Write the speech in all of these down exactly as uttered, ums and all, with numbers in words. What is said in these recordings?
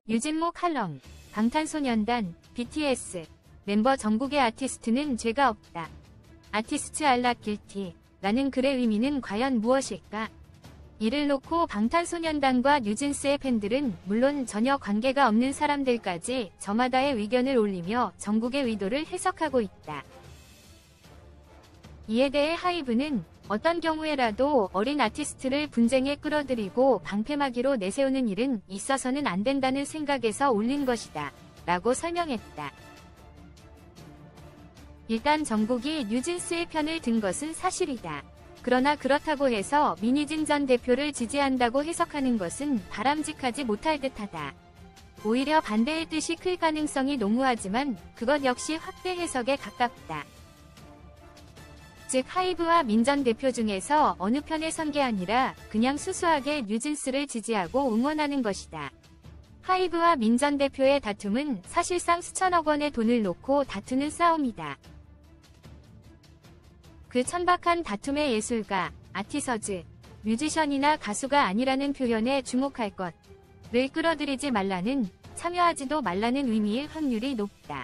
유진모 칼럼, 방탄소년단, 비티에스, 멤버 전국의 아티스트는 죄가 없다. 아티스트 알라 길티 라는 글의 의미는 과연 무엇일까? 이를 놓고 방탄소년단과 뉴진스의 팬들은 물론 전혀 관계가 없는 사람들까지 저마다의 의견을 올리며 전국의 의도를 해석하고 있다. 이에 대해 하이브는 어떤 경우에라도 어린 아티스트를 분쟁에 끌어들이고 방패막이로 내세우는 일은 있어서는 안 된다는 생각에서 올린 것이다. 라고 설명했다. 일단 정국이 뉴진스의 편을 든 것은 사실이다. 그러나 그렇다고 해서 민희진 전 대표를 지지한다고 해석하는 것은 바람직하지 못할 듯하다. 오히려 반대의 뜻이 클 가능성이 농후하지만 그것 역시 확대 해석에 가깝다. 즉 하이브와 민 전 대표 중에서 어느 편에 선 게 아니라 그냥 수수하게 뉴진스를 지지하고 응원하는 것이다. 하이브와 민 전 대표의 다툼은 사실상 수천억 원의 돈을 놓고 다투는 싸움이다. 그 천박한 다툼의 예술가, 아티서즈, 뮤지션이나 가수가 아니라는 표현에 주목할 것을 끌어들이지 말라는, 참여하지도 말라는 의미일 확률이 높다.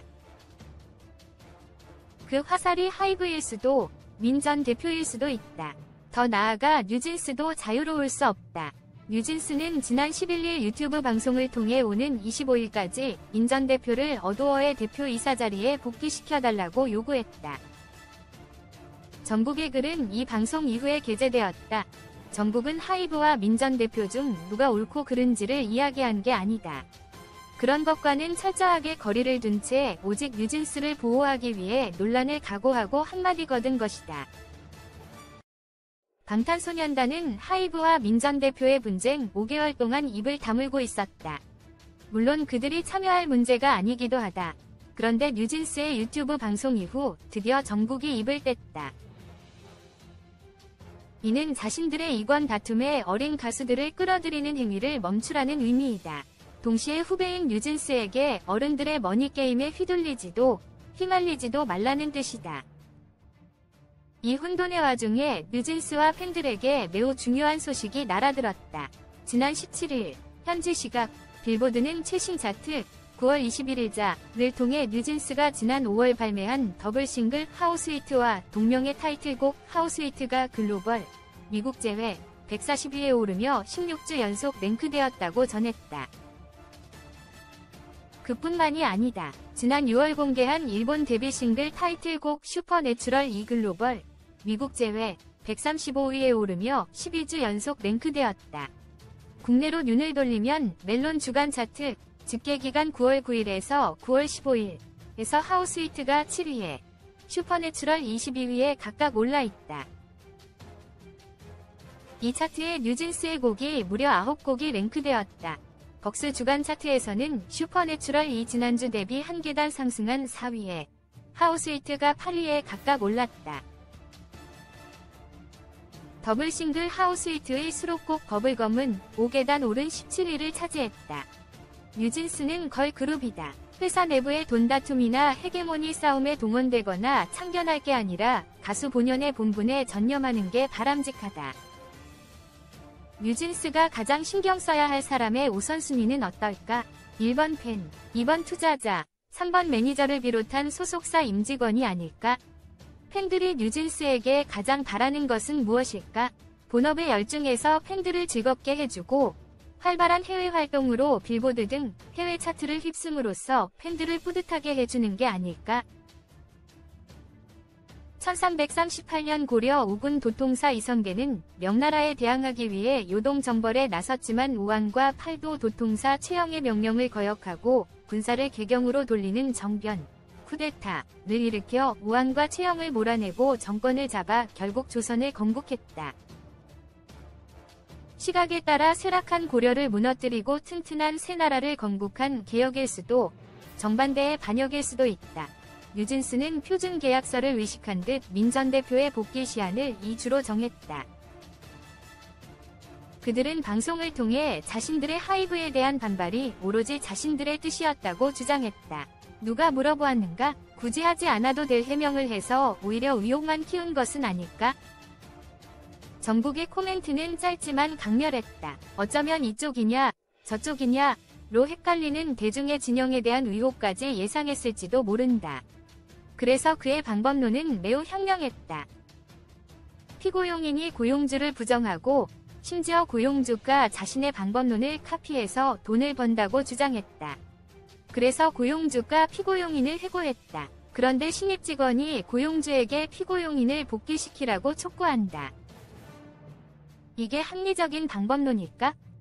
그 화살이 하이브일 수도, 민 전 대표일 수도 있다. 더 나아가 뉴진스도 자유로울 수 없다. 뉴진스는 지난 십일 일 유튜브 방송을 통해 오는 이십오일까지 민 전 대표를 어도어의 대표이사 자리에 복귀시켜달라고 요구했다. 정국의 글은 이 방송 이후에 게재되었다. 정국은 하이브와 민 전 대표 중 누가 옳고 그른지를 이야기한 게 아니다. 그런 것과는 철저하게 거리를 둔 채 오직 뉴진스를 보호하기 위해 논란을 각오하고 한마디 거둔 것이다. 방탄소년단은 하이브와 민 전 대표의 분쟁 오 개월 동안 입을 다물고 있었다. 물론 그들이 참여할 문제가 아니기도 하다. 그런데 뉴진스의 유튜브 방송 이후 드디어 정국이 입을 뗐다. 이는 자신들의 이권 다툼에 어린 가수들을 끌어들이는 행위를 멈추라는 의미이다. 동시에 후배인 뉴진스에게 어른들의 머니게임에 휘둘리지도 휘말리지도 말라는 뜻이다. 이 혼돈의 와중에 뉴진스와 팬들에게 매우 중요한 소식이 날아들었다. 지난 십칠 일 현지 시각 빌보드는 최신 차트 구월 이십일일자를 통해 뉴진스가 지난 오월 발매한 더블 싱글 하우스위트와 동명의 타이틀곡 하우스위트가 글로벌, 미국 제외 백사십 위에 오르며 십육 주 연속 랭크되었다고 전했다. 그뿐만이 아니다. 지난 유월 공개한 일본 데뷔 싱글 타이틀곡 슈퍼내추럴 이 글로벌, 미국 제외 백삼십오 위에 오르며 십이 주 연속 랭크되었다. 국내로 눈을 돌리면 멜론 주간 차트 집계기간 구월 구일에서 구월 십오일에서 하우스위트가 칠 위에, 슈퍼내추럴 이십이 위에 각각 올라있다. 이 차트에 뉴진스의 곡이 무려 아홉 곡이 랭크되었다. 벅스 주간 차트에서는 슈퍼내추럴이 지난주 대비 한 계단 상승한 사 위에, 하우스위트가 팔 위에 각각 올랐다. 더블 싱글 하우스위트의 수록곡 버블검은 오 계단 오른 십칠 위를 차지했다. 뉴진스는 걸그룹이다. 회사 내부의 돈 다툼이나 헤게모니 싸움에 동원되거나 참견할 게 아니라 가수 본연의 본분에 전념하는 게 바람직하다. 뉴진스가 가장 신경 써야 할 사람의 우선순위는 어떨까? 일 번 팬, 이 번 투자자, 삼 번 매니저를 비롯한 소속사 임직원이 아닐까? 팬들이 뉴진스에게 가장 바라는 것은 무엇일까? 본업에 열중해서 팬들을 즐겁게 해주고 활발한 해외 활동으로 빌보드 등 해외 차트를 휩쓸므로써 팬들을 뿌듯하게 해주는 게 아닐까? 천삼백삼십팔 년 고려 우군 도통사 이성계는 명나라에 대항하기 위해 요동정벌에 나섰지만 우왕과 팔도 도통사 최영의 명령을 거역하고 군사를 개경으로 돌리는 정변, 쿠데타를 일으켜 우왕과 최영을 몰아내고 정권을 잡아 결국 조선을 건국했다. 시각에 따라 쇠락한 고려를 무너뜨리고 튼튼한 새 나라를 건국한 개혁일 수도, 정반대의 반역일 수도 있다. 뉴진스는 표준 계약서를 의식한 듯 민 전 대표의 복귀 시한을 이 주로 정했다. 그들은 방송을 통해 자신들의 하이브에 대한 반발이 오로지 자신들의 뜻이었다고 주장했다. 누가 물어보았는가? 굳이 하지 않아도 될 해명을 해서 오히려 의혹만 키운 것은 아닐까? 정국의 코멘트는 짧지만 강렬했다. 어쩌면 이쪽이냐, 저쪽이냐, 로 헷갈리는 대중의 진영에 대한 의혹까지 예상했을지도 모른다. 그래서 그의 방법론은 매우 현명했다. 피고용인이 고용주를 부정하고 심지어 고용주가 자신의 방법론을 카피해서 돈을 번다고 주장했다. 그래서 고용주가 피고용인을 해고했다. 그런데 신입 직원이 고용주에게 피고용인을 복귀시키라고 촉구한다. 이게 합리적인 방법론일까?